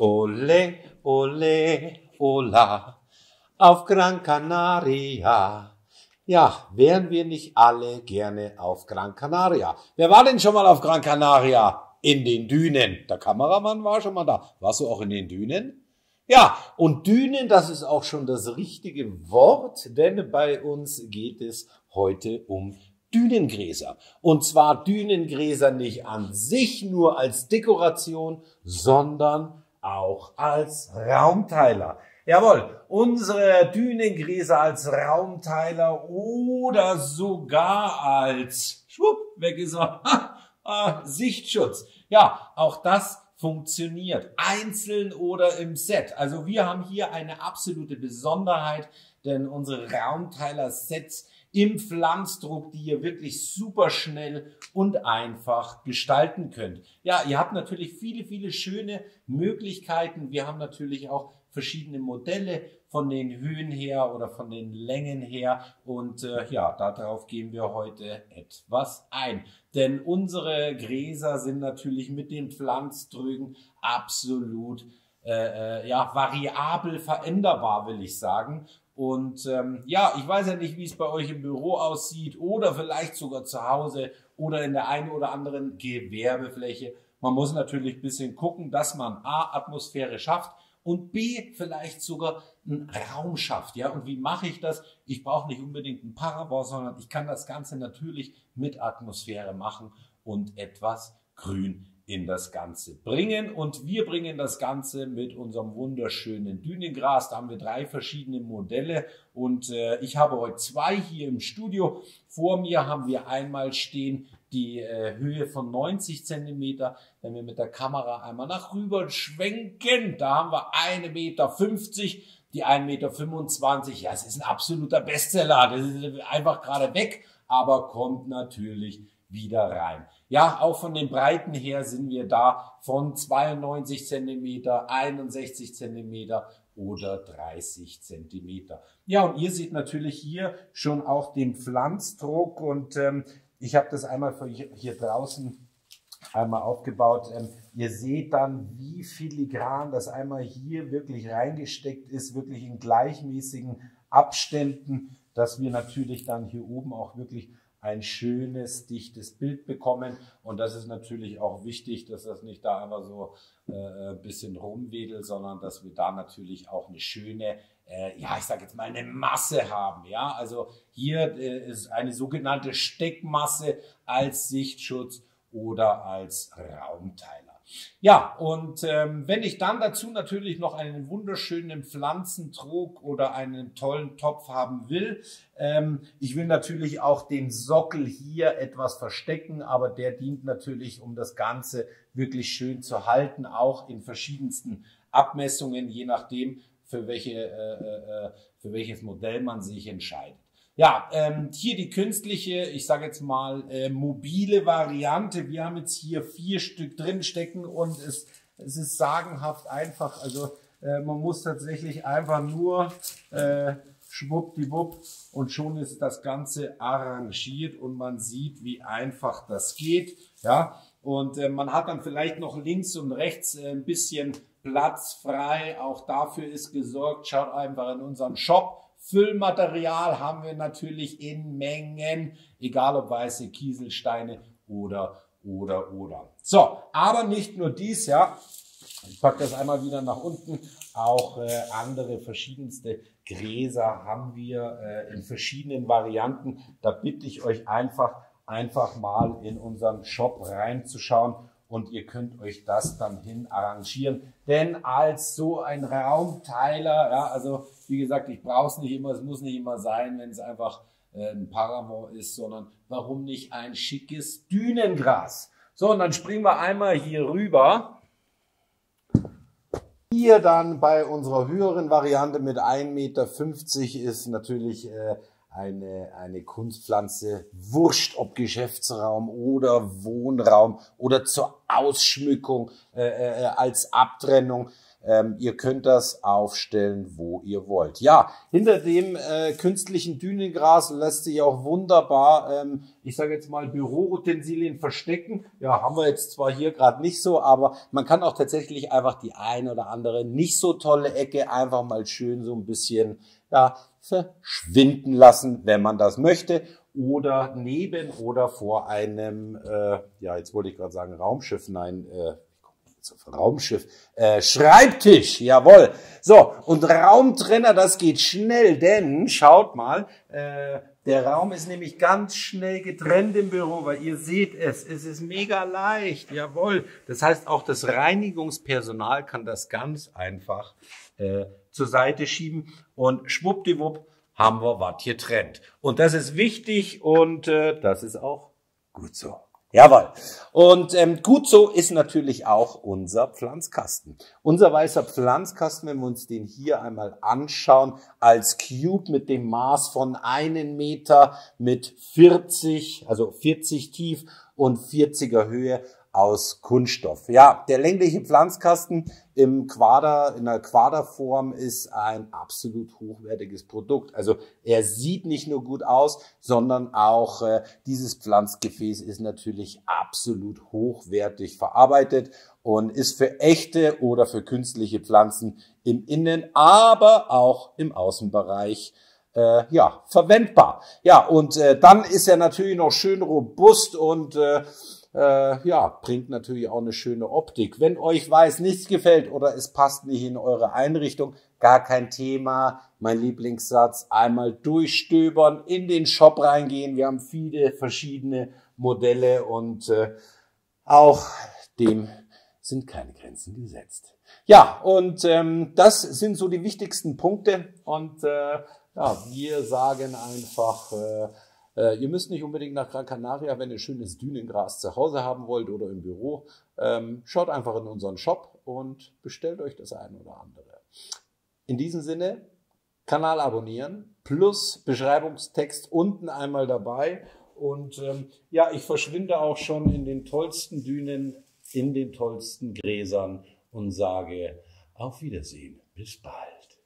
Ole, ole, ola, auf Gran Canaria. Ja, wären wir nicht alle gerne auf Gran Canaria? Wer war denn schon mal auf Gran Canaria? In den Dünen. Der Kameramann war schon mal da. Warst du auch in den Dünen? Ja, und Dünen, das ist auch schon das richtige Wort, denn bei uns geht es heute um Dünengräser. Und zwar Dünengräser nicht an sich nur als Dekoration, sondern auch als Raumteiler. Jawohl, unsere Dünengräser als Raumteiler oder sogar als, schwupp, weg ist er, Sichtschutz. Ja, auch das funktioniert, einzeln oder im Set. Also wir haben hier eine absolute Besonderheit, denn unsere Raumteiler-Sets im Pflanzdruck, die ihr wirklich super schnell und einfach gestalten könnt. Ja, ihr habt natürlich viele, viele schöne Möglichkeiten. Wir haben natürlich auch verschiedene Modelle von den Höhen her oder von den Längen her. Und ja, darauf gehen wir heute etwas ein. Denn unsere Gräser sind natürlich mit den Pflanzdrücken absolut ja, variabel veränderbar, will ich sagen. Und ja, ich weiß ja nicht, wie es bei euch im Büro aussieht oder vielleicht sogar zu Hause oder in der einen oder anderen Gewerbefläche. Man muss natürlich ein bisschen gucken, dass man A, Atmosphäre schafft und B, vielleicht sogar einen Raum schafft. Ja, und wie mache ich das? Ich brauche nicht unbedingt ein Paravent, sondern ich kann das Ganze natürlich mit Atmosphäre machen und etwas Grün in das Ganze bringen. Und wir bringen das Ganze mit unserem wunderschönen Dünengras. Da haben wir 3 verschiedene Modelle und ich habe heute 2 hier im Studio. Vor mir haben wir einmal stehen die Höhe von 90 Zentimeter. Wenn wir mit der Kamera einmal nach rüber schwenken, da haben wir 1,50 Meter, die 1,25 Meter. Ja, es ist ein absoluter Bestseller. Das ist einfach gerade weg, aber kommt natürlich wieder rein. Ja, auch von den Breiten her sind wir da von 92 Zentimeter, 61 Zentimeter oder 30 Zentimeter. Ja, und ihr seht natürlich hier schon auch den Pflanzdruck und ich habe das einmal für hier draußen einmal aufgebaut. Ihr seht dann, wie filigran das einmal hier wirklich reingesteckt ist, wirklich in gleichmäßigen Abständen, dass wir natürlich dann hier oben auch wirklich ein schönes, dichtes Bild bekommen. Und das ist natürlich auch wichtig, dass das nicht da einfach so ein bisschen rumwedelt, sondern dass wir da natürlich auch eine schöne, ja, ich sage jetzt mal eine Masse haben. Ja, also hier ist eine sogenannte Steckmasse als Sichtschutz oder als Raumteiler. Ja, und wenn ich dann dazu natürlich noch einen wunderschönen Pflanzentrog oder einen tollen Topf haben will, ich will natürlich auch den Sockel hier etwas verstecken, aber der dient natürlich, um das Ganze wirklich schön zu halten, auch in verschiedensten Abmessungen, je nachdem, für welches Modell man sich entscheidet. Ja, hier die künstliche, ich sage jetzt mal mobile Variante. Wir haben jetzt hier 4 Stück drin stecken und es ist sagenhaft einfach. Also man muss tatsächlich einfach nur schwuppdiwupp und schon ist das Ganze arrangiert und man sieht, wie einfach das geht. Ja, und man hat dann vielleicht noch links und rechts ein bisschen Platz frei. Auch dafür ist gesorgt. Schaut einfach in unseren Shop. Füllmaterial haben wir natürlich in Mengen, egal ob weiße Kieselsteine oder. So, aber nicht nur dies, ja. Ich packe das einmal wieder nach unten. Auch andere verschiedenste Gräser haben wir in verschiedenen Varianten. Da bitte ich euch einfach mal in unseren Shop reinzuschauen. Und ihr könnt euch das dann hin arrangieren. Denn als so ein Raumteiler, ja, also wie gesagt, ich brauche es nicht immer, es muss nicht immer sein, wenn es einfach ein Paravent ist, sondern warum nicht ein schickes Dünengras? So, und dann springen wir einmal hier rüber. Hier dann bei unserer höheren Variante mit 1,50 Meter ist natürlich eine Kunstpflanze, wurscht ob Geschäftsraum oder Wohnraum oder zur Ausschmückung als Abtrennung. Ihr könnt das aufstellen, wo ihr wollt. Ja, hinter dem künstlichen Dünengras lässt sich auch wunderbar, ich sage jetzt mal, Büroutensilien verstecken. Ja, haben wir jetzt zwar hier gerade nicht so, aber man kann auch tatsächlich einfach die ein oder andere nicht so tolle Ecke einfach mal schön so ein bisschen verschwinden lassen, wenn man das möchte. Oder neben oder vor einem, jetzt wollte ich gerade sagen Raumschiff, nein, Raumschiff, Schreibtisch, jawohl. So, und Raumtrenner, das geht schnell, denn schaut mal, der Raum ist nämlich ganz schnell getrennt im Büro, weil ihr seht es ist mega leicht, jawohl. Das heißt, auch das Reinigungspersonal kann das ganz einfach zur Seite schieben und schwuppdiwupp haben wir was hier trennt. Und das ist wichtig und das ist auch gut so. Jawohl. Und gut so ist natürlich auch unser Pflanzkasten. Unser weißer Pflanzkasten, wenn wir uns den hier einmal anschauen, als Cube mit dem Maß von 1 Meter mit 40, also 40 tief und 40er Höhe aus Kunststoff. Ja, der längliche Pflanzkasten in der Quaderform ist ein absolut hochwertiges Produkt. Also er sieht nicht nur gut aus, sondern auch dieses Pflanzgefäß ist natürlich absolut hochwertig verarbeitet und ist für echte oder für künstliche Pflanzen im Innen, aber auch im Außenbereich verwendbar. Ja, und dann ist er natürlich noch schön robust und bringt natürlich auch eine schöne Optik. Wenn euch weiß nichts gefällt oder es passt nicht in eure Einrichtung, gar kein Thema. Mein Lieblingssatz, einmal durchstöbern, in den Shop reingehen. Wir haben viele verschiedene Modelle und auch dem sind keine Grenzen gesetzt. Ja, und das sind so die wichtigsten Punkte und wir sagen einfach, ihr müsst nicht unbedingt nach Gran Canaria, wenn ihr schönes Dünengras zu Hause haben wollt oder im Büro. Schaut einfach in unseren Shop und bestellt euch das eine oder andere. In diesem Sinne, Kanal abonnieren plus Beschreibungstext unten einmal dabei. Und ich verschwinde auch schon in den tollsten Dünen, in den tollsten Gräsern und sage auf Wiedersehen. Bis bald.